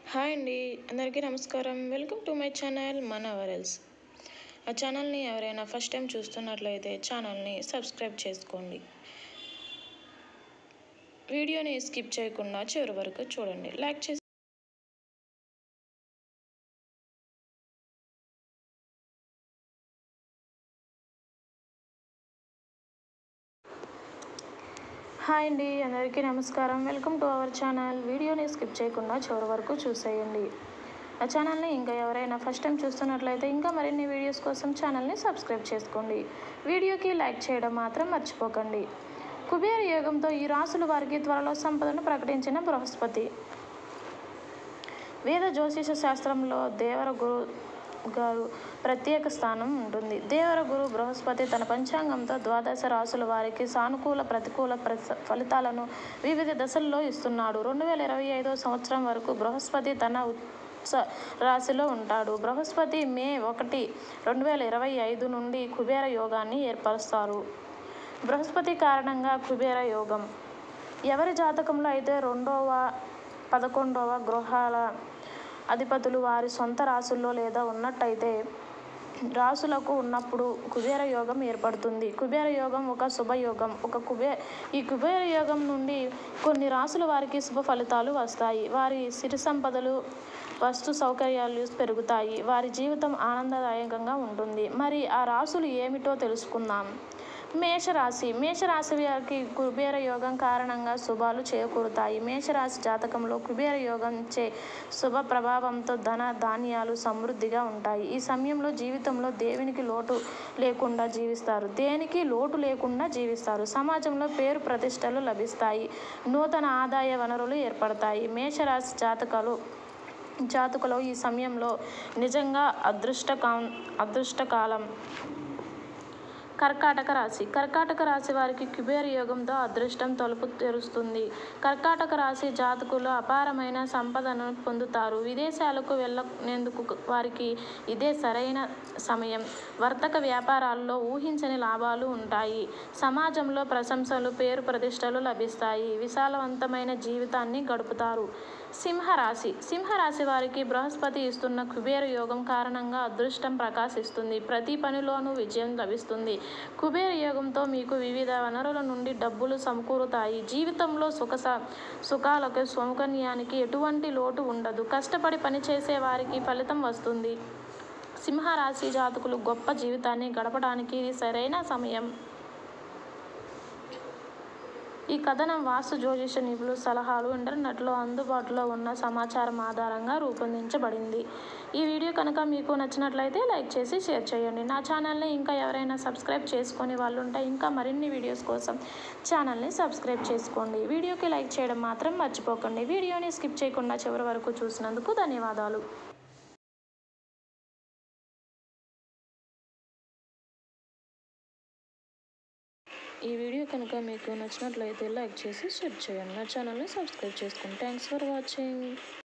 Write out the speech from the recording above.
Hi అండి, అందరికీ నమస్కారం. వెల్కమ్ టు మై ఛానల్ మన వరల్స్. ఆ ఛానల్ని ఎవరైనా ఫస్ట్ టైం చూస్తున్నట్లయితే ఛానల్ని సబ్స్క్రైబ్ చేసుకోండి. వీడియోని స్కిప్ చేయకుండా చివరి వరకు చూడండి. లైక్ చేసి హాయ్ అండి, అందరికీ నమస్కారం. Welcome to our channel. వీడియోని స్కిప్ చేయకుండా చివరి వరకు చూసేయండి. ఆ ఛానల్ని ఇంకా ఎవరైనా ఫస్ట్ టైం చూస్తున్నట్లయితే ఇంకా మరిన్ని వీడియోస్ కోసం ఛానల్ని సబ్స్క్రైబ్ చేసుకోండి. వీడియోకి లైక్ చేయడం మాత్రం మర్చిపోకండి. కుబేర యోగంతో ఈ రాసుల వారికి త్వరలో సంపదను ప్రకటించిన బృహస్పతి. వేద జ్యోతిష శాస్త్రంలో దేవర గురు గారు ప్రత్యేక స్థానం ఉంటుంది. దేవర గురు బృహస్పతి తన పంచాంగంతో ద్వాదశ రాసుల వారికి సానుకూల ప్రతికూల ఫలితాలను వివిధ దశల్లో ఇస్తున్నాడు. 2025 సంవత్సరం వరకు బృహస్పతి తన రాశిలో ఉంటాడు. బృహస్పతి మే 1, 2025 నుండి కుబేర యోగాన్ని ఏర్పరుస్తారు. బృహస్పతి కారణంగా కుబేర యోగం ఎవరి జాతకంలో అయితే 2వ, 11వ గృహాల అధిపతులు వారి సొంత రాశుల్లో లేదా ఉన్నట్టయితే రాసులకు ఉన్నప్పుడు కుబేర యోగం ఏర్పడుతుంది. కుబేర యోగం ఒక శుభయోగం. ఈ కుబేర యోగం నుండి కొన్ని రాసుల వారికి శుభ ఫలితాలు వస్తాయి. వారి సిరి సంపదలు, వస్తు సౌకర్యాలు పెరుగుతాయి. వారి జీవితం ఆనందదాయకంగా ఉంటుంది. మరి ఆ రాసులు ఏమిటో తెలుసుకుందాం. మేషరాశి వారికి కుబేర యోగం కారణంగా శుభాలు చేకూరుతాయి. మేషరాశి జాతకంలో కుబేర యోగం చే శుభ ప్రభావంతో ధన ధాన్యాలు సమృద్ధిగా ఉంటాయి. ఈ సమయంలో జీవితంలో దేనికి లోటు లేకుండా జీవిస్తారు. సమాజంలో పేరు ప్రతిష్టలు లభిస్తాయి. నూతన ఆదాయ వనరులు ఏర్పడతాయి. మేషరాశి జాతకులు ఈ సమయంలో నిజంగా అదృష్టకాలం. కర్కాటక రాశి వారికి కుబేర యోగంతో అదృష్టం తలుపు తెరుస్తుంది. కర్కాటక రాశి జాతకులు అపారమైన సంపదను పొందుతారు. విదేశాలకు వెళ్ళేందుకు వారికి ఇదే సరైన సమయం. వర్తక వ్యాపారాల్లో ఊహించని లాభాలు ఉంటాయి. సమాజంలో ప్రశంసలు, పేరు ప్రతిష్టలు లభిస్తాయి. విశాలవంతమైన జీవితాన్ని గడుపుతారు. సింహరాశి వారికి బృహస్పతి ఇస్తున్న కుబేర యోగం కారణంగా అదృష్టం ప్రకాశిస్తుంది. ప్రతి పనిలోనూ విజయం లభిస్తుంది. కుబేర యోగంతో మీకు వివిధ వనరుల నుండి డబ్బులు సమకూరుతాయి. జీవితంలో సుఖాలకు, సౌకర్యానికి ఎటువంటి లోటు ఉండదు. కష్టపడి పనిచేసే వారికి ఫలితం వస్తుంది. సింహరాశి జాతకులు గొప్ప జీవితాన్ని గడపడానికి ఇది సరైన సమయం. ఈ కథనం వాస్తు జ్యోతిష నిపుణుల సలహాలు, ఇంటర్నెట్లో అందుబాటులో ఉన్న సమాచారం ఆధారంగా రూపొందించబడింది. ఈ వీడియో కనుక మీకు నచ్చినట్లయితే లైక్ చేసి షేర్ చేయండి. నా ఛానల్ని ఇంకా ఎవరైనా సబ్స్క్రైబ్ చేసుకొని వాళ్ళు ఉంటే ఇంకా మరిన్ని వీడియోస్ కోసం ఛానల్ని సబ్స్క్రైబ్ చేసుకోండి. వీడియోకి లైక్ చేయడం మాత్రం మర్చిపోకండి. వీడియోని స్కిప్ చేయకుండా చివరి వరకు చూసినందుకు ధన్యవాదాలు. ఈ వీడియో కనుక మీకు నచ్చినట్లయితే లైక్ చేసి షేర్ చేయండి. నా ఛానల్ని సబ్స్క్రైబ్ చేసుకోండి. Thanks for watching.